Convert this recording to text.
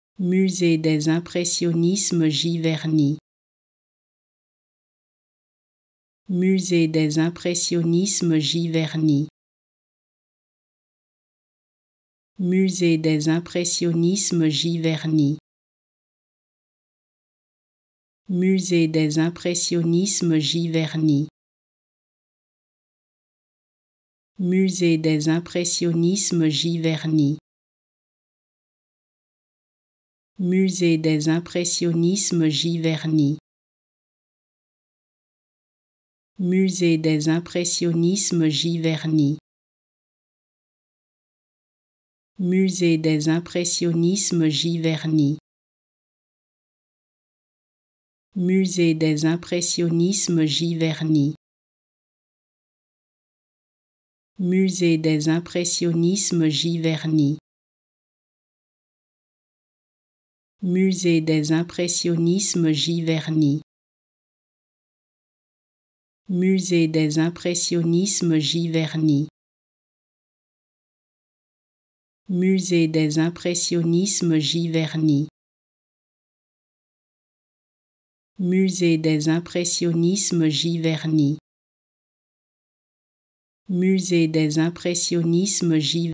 Musée des impressionnismes Giverny. Musée des impressionnismes Giverny. Musée des impressionnismes Giverny. Musée des impressionnismes Giverny. Musée des impressionnismes Giverny. Musée des impressionnismes Giverny. Musée des impressionnismes Giverny. Musée des impressionnismes Giverny. Musée des impressionnismes Giverny. Musée des impressionnismes Giverny. Musée des impressionnismes Giverny. Musée des impressionnismes Giverny. Musée des impressionnismes Giverny. Musée des impressionnismes Giverny. Musée des impressionnismes Giverny.